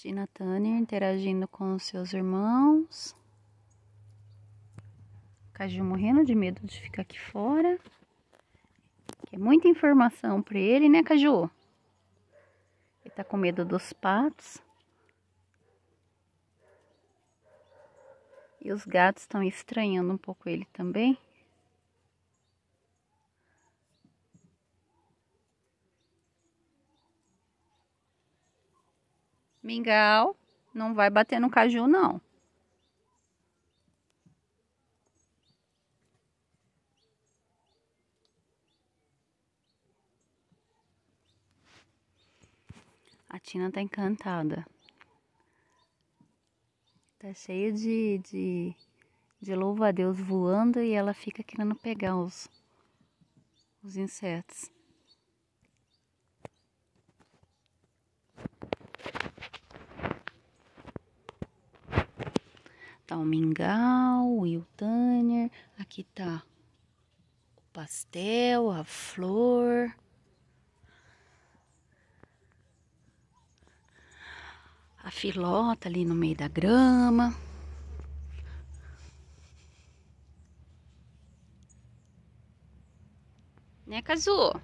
Tina Turner interagindo com os seus irmãos. Caju morrendo de medo de ficar aqui fora. É muita informação para ele, né, Caju? Ele tá com medo dos patos. E os gatos estão estranhando um pouco ele também. Mingau, não vai bater no Caju, não. A Tina tá encantada. Tá cheia de louva-a-Deus voando e ela fica querendo pegar os insetos. Tá o mingau, o Will Turner, aqui tá o pastel, a flor. A filota ali no meio da grama. Né, Kazu?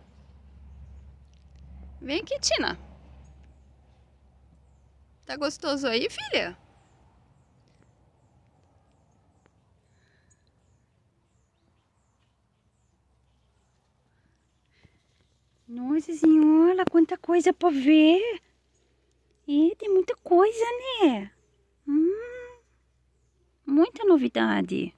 Vem aqui, Tina. Tá gostoso aí, filha? Nossa senhora, quanta coisa pra ver. E tem muita coisa, né? Muita novidade.